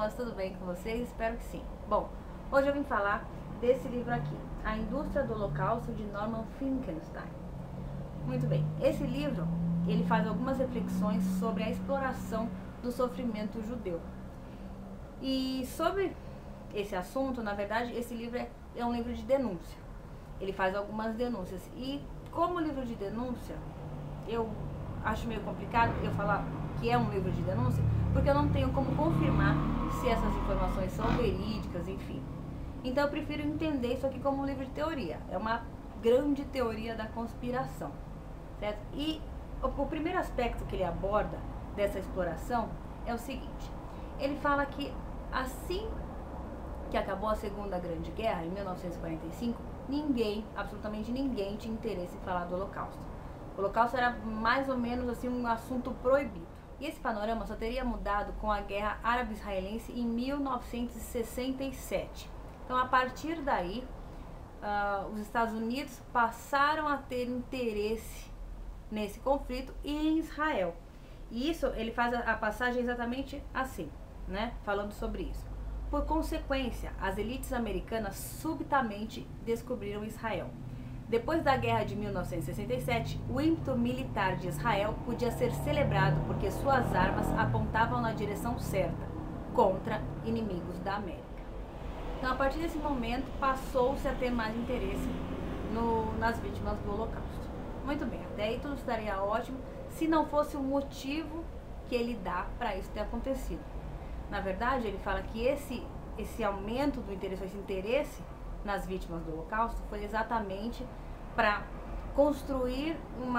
meninas, tudo bem com vocês? Espero que sim. Bom, hoje eu vim falar desse livro aqui, A Indústria do Holocausto, de Norman Finkelstein. Muito bem, esse livro, ele faz algumas reflexões sobre a exploração do sofrimento judeu. E sobre esse assunto, na verdade, esse livro é um livro de denúncia. Ele faz algumas denúncias. E como livro de denúncia, eu acho meio complicado eu falar que é um livro de denúncia, porque eu não tenho como confirmar se essas informações são verídicas, enfim. Então eu prefiro entender isso aqui como um livro de teoria. É uma grande teoria da conspiração, certo? E o primeiro aspecto que ele aborda dessa exploração é o seguinte. Ele fala que assim que acabou a Segunda Grande Guerra, em 1945, ninguém, absolutamente ninguém, tinha interesse em falar do Holocausto. O Holocausto era mais ou menos assim um assunto proibido. E esse panorama só teria mudado com a Guerra Árabe-Israelense em 1967. Então, a partir daí, os Estados Unidos passaram a ter interesse nesse conflito e em Israel. E isso, ele faz a passagem exatamente assim, né? Falando sobre isso. Por consequência, as elites americanas subitamente descobriram Israel. Depois da guerra de 1967, o ímpeto militar de Israel podia ser celebrado porque suas armas apontavam na direção certa, contra inimigos da América. Então, a partir desse momento, passou-se a ter mais interesse nas vítimas do Holocausto. Muito bem, até aí tudo estaria ótimo se não fosse o motivo que ele dá para isso ter acontecido. Na verdade, ele fala que esse aumento do interesse, esse interesse nas vítimas do Holocausto foi exatamente para construir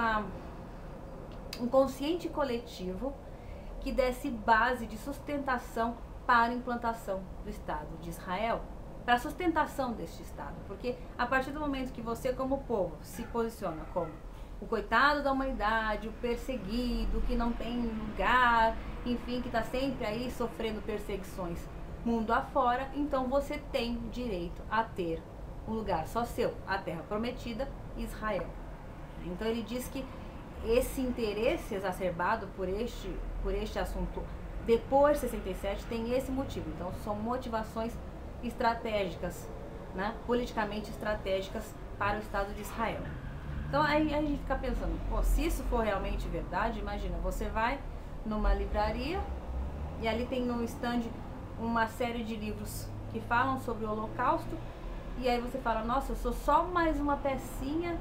um consciente coletivo que desse base de sustentação para a implantação do Estado de Israel, para a sustentação deste Estado, porque a partir do momento que você como povo se posiciona como o coitado da humanidade, o perseguido, que não tem lugar, enfim, que está sempre aí sofrendo perseguições mundo afora, então você tem direito a ter um lugar só seu, a terra prometida, Israel. Então ele diz que esse interesse exacerbado por este assunto depois de 67 tem esse motivo. Então são motivações estratégicas, né, politicamente estratégicas para o Estado de Israel. Então aí a gente fica pensando, pô, se isso for realmente verdade, imagina, você vai numa livraria e ali tem no stand uma série de livros que falam sobre o Holocausto, e aí você fala, nossa, eu sou só mais uma pecinha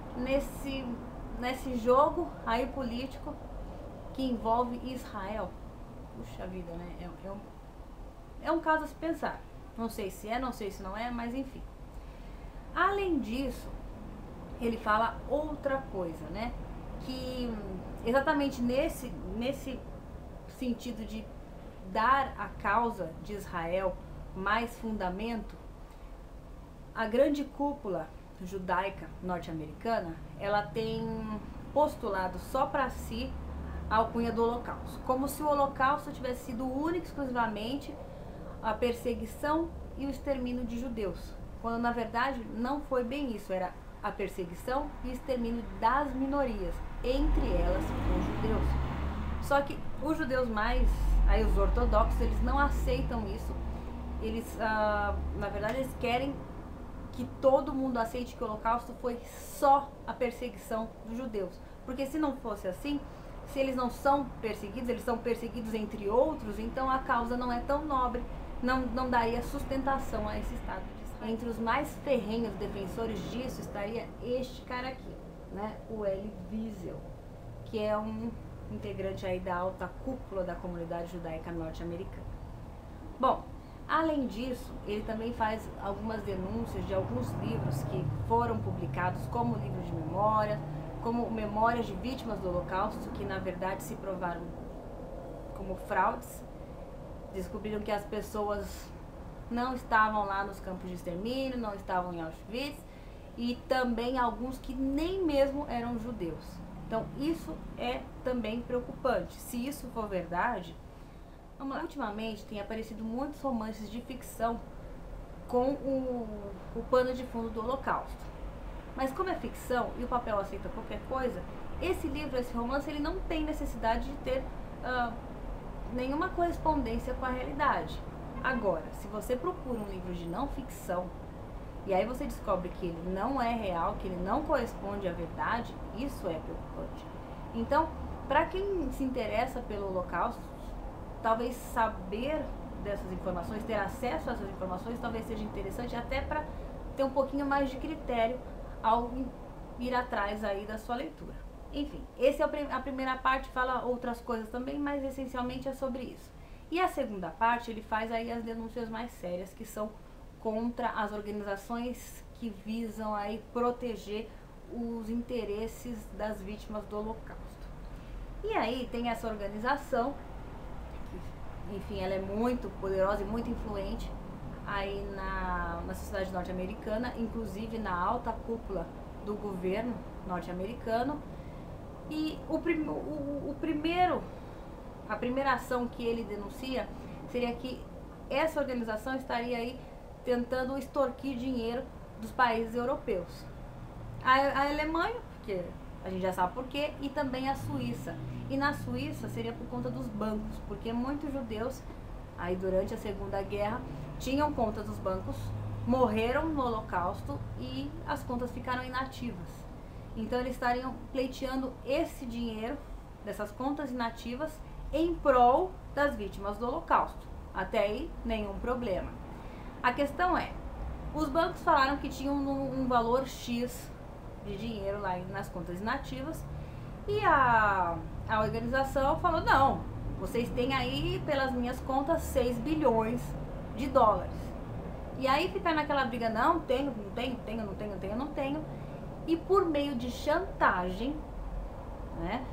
nesse jogo aí político que envolve Israel. Puxa vida, né? É um caso a se pensar. Não sei se é, não sei se não é, mas enfim. Além disso, ele fala outra coisa, né? Que exatamente nesse sentido de dar à causa de Israel mais fundamento, a grande cúpula judaica norte-americana, ela tem postulado só para si a alcunha do Holocausto, como se o Holocausto tivesse sido único, exclusivamente a perseguição e o extermínio de judeus, quando na verdade não foi bem isso, era a perseguição e extermínio das minorias, entre elas os judeus. Só que os judeus mais, aí os ortodoxos, eles não aceitam isso. Eles, na verdade, eles querem que todo mundo aceite que o Holocausto foi só a perseguição dos judeus. Porque se não fosse assim, se eles não são perseguidos, eles são perseguidos entre outros, então a causa não é tão nobre, não daria sustentação a esse Estado de Israel. Entre os mais ferrenhos defensores disso estaria este cara aqui, né? O Elie Wiesel, que é um integrante aí da alta cúpula da comunidade judaica norte-americana. Bom, além disso, ele também faz algumas denúncias de alguns livros que foram publicados como livros de memória, como memórias de vítimas do Holocausto, que na verdade se provaram como fraudes. Descobriram que as pessoas não estavam lá nos campos de extermínio, não estavam em Auschwitz, e também alguns que nem mesmo eram judeus. Então isso é também preocupante. Se isso for verdade, ultimamente tem aparecido muitos romances de ficção com o pano de fundo do Holocausto. Mas como é ficção e o papel aceita qualquer coisa, esse livro, esse romance, ele não tem necessidade de ter nenhuma correspondência com a realidade. Agora, se você procura um livro de não ficção, e aí você descobre que ele não é real, que ele não corresponde à verdade, isso é preocupante. Então, para quem se interessa pelo Holocausto, talvez saber dessas informações, ter acesso a essas informações, talvez seja interessante até para ter um pouquinho mais de critério ao ir atrás aí da sua leitura. Enfim, essa é a primeira parte, fala outras coisas também, mas essencialmente é sobre isso. E a segunda parte, ele faz aí as denúncias mais sérias, que são contra as organizações que visam aí proteger os interesses das vítimas do Holocausto. E aí tem essa organização, que, enfim, ela é muito poderosa e muito influente aí na sociedade norte-americana, inclusive na alta cúpula do governo norte-americano. E a primeira ação que ele denuncia seria que essa organização estaria aí tentando extorquir dinheiro dos países europeus. A Alemanha, porque a gente já sabe por quê, e também a Suíça. E na Suíça seria por conta dos bancos, porque muitos judeus, aí durante a Segunda Guerra, tinham contas dos bancos, morreram no Holocausto e as contas ficaram inativas. Então eles estariam pleiteando esse dinheiro dessas contas inativas em prol das vítimas do Holocausto. Até aí, nenhum problema. A questão é, os bancos falaram que tinham um valor X de dinheiro lá nas contas inativas e a organização falou, não, vocês têm aí pelas minhas contas 6 bilhões de dólares. E aí fica naquela briga, não tenho. E por meio de chantagem, né,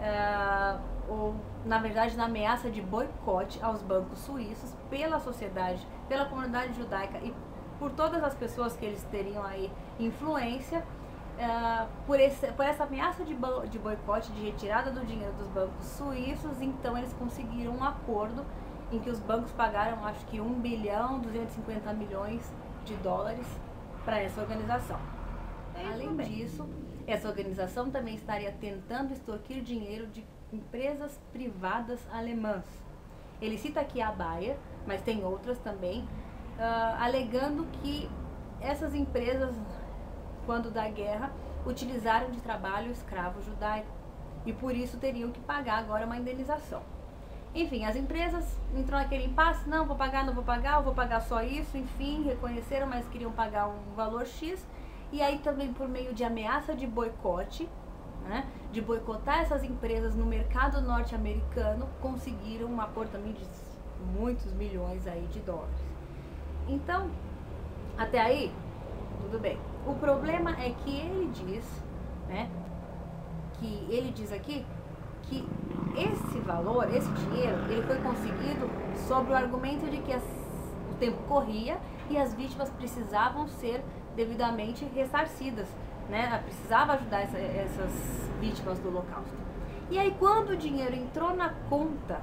ou na verdade na ameaça de boicote aos bancos suíços pela sociedade, pela comunidade judaica e por todas as pessoas que eles teriam aí influência, por essa ameaça de boicote, de retirada do dinheiro dos bancos suíços, então eles conseguiram um acordo em que os bancos pagaram, acho que 1 bilhão 250 milhões de dólares para essa organização. Além disso, essa organização também estaria tentando extorquir dinheiro de empresas privadas alemãs. Ele cita aqui a Bayer, mas tem outras também, alegando que essas empresas, quando da guerra, utilizaram de trabalho escravo judaico e por isso teriam que pagar agora uma indenização. Enfim, as empresas entrou naquele impasse, não vou pagar, eu vou pagar só isso, enfim, reconheceram, mas queriam pagar um valor X. E aí também por meio de ameaça de boicote, né, de boicotar essas empresas no mercado norte-americano, conseguiram um aporte também de muitos milhões aí de dólares. Então, até aí, tudo bem. O problema é que ele diz, né, que ele diz aqui que esse valor, esse dinheiro, ele foi conseguido sob o argumento de que o tempo corria e as vítimas precisavam ser devidamente ressarcidas, né? Precisava ajudar essas vítimas do Holocausto. E aí quando o dinheiro entrou na conta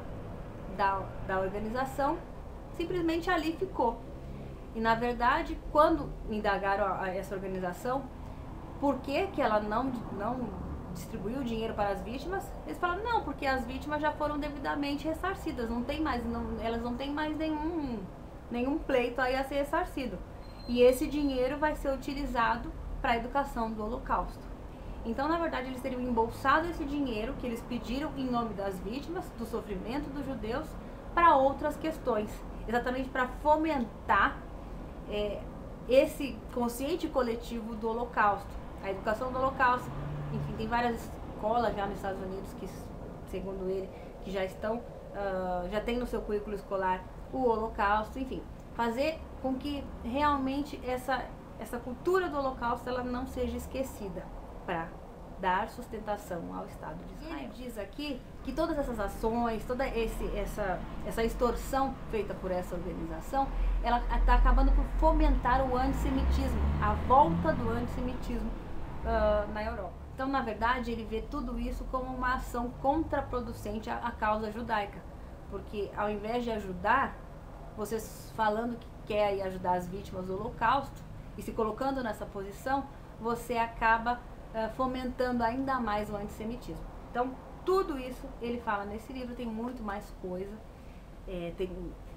da organização, simplesmente ali ficou. E na verdade, quando indagaram a essa organização por que ela não distribuiu o dinheiro para as vítimas, eles falaram, não, porque as vítimas já foram devidamente ressarcidas, elas não têm mais nenhum pleito aí a ser ressarcido. E esse dinheiro vai ser utilizado para a educação do Holocausto. Então, na verdade, eles teriam embolsado esse dinheiro que eles pediram em nome das vítimas, do sofrimento dos judeus, para outras questões. Exatamente para fomentar esse consciente coletivo do Holocausto. A educação do Holocausto, enfim, tem várias escolas já nos Estados Unidos que, segundo ele, que já tem no seu currículo escolar o Holocausto, enfim. Fazer com que realmente essa cultura do Holocausto ela não seja esquecida para dar sustentação ao Estado de Israel. Ele diz aqui que todas essas ações, toda essa extorsão feita por essa organização, ela está acabando por fomentar o antissemitismo, a volta do antissemitismo na Europa. Então, na verdade, ele vê tudo isso como uma ação contraproducente à causa judaica, porque ao invés de ajudar, vocês falando que quer ajudar as vítimas do Holocausto e se colocando nessa posição, você acaba fomentando ainda mais o antissemitismo. Então, tudo isso ele fala nesse livro, tem muito mais coisa, tem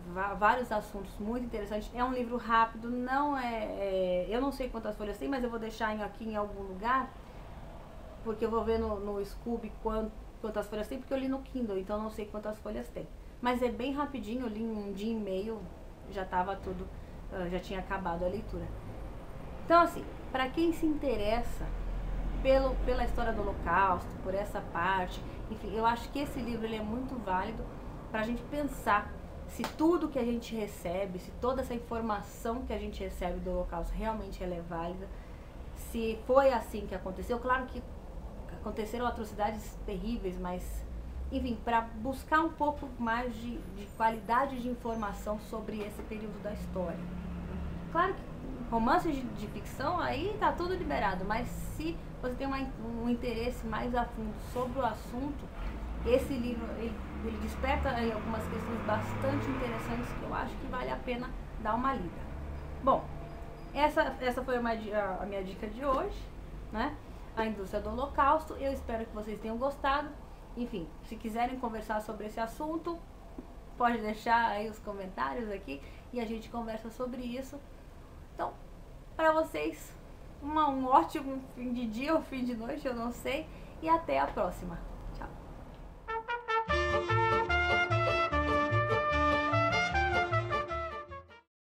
vários assuntos muito interessantes. É um livro rápido, não eu não sei quantas folhas tem, mas eu vou deixar aqui em algum lugar, porque eu vou ver no Scooby quantas folhas tem, porque eu li no Kindle, então eu não sei quantas folhas tem. Mas é bem rapidinho, eu li em um dia e meio, já estava tudo, já tinha acabado a leitura. Então, assim, para quem se interessa pela história do Holocausto, por essa parte, enfim, eu acho que esse livro ele é muito válido para a gente pensar se tudo que a gente recebe, se toda essa informação que a gente recebe do Holocausto realmente ela é válida, se foi assim que aconteceu. Claro que aconteceram atrocidades terríveis, mas, enfim, para buscar um pouco mais de qualidade de informação sobre esse período da história. Claro que romances de ficção, aí tá tudo liberado, mas se você tem um interesse mais a fundo sobre o assunto, esse livro, ele desperta aí algumas questões bastante interessantes que eu acho que vale a pena dar uma lida. Bom, essa foi a minha dica de hoje, né? A Indústria do Holocausto. Eu espero que vocês tenham gostado. Enfim, se quiserem conversar sobre esse assunto, pode deixar aí os comentários aqui e a gente conversa sobre isso. Então, para vocês, um ótimo fim de dia ou fim de noite, eu não sei, e até a próxima.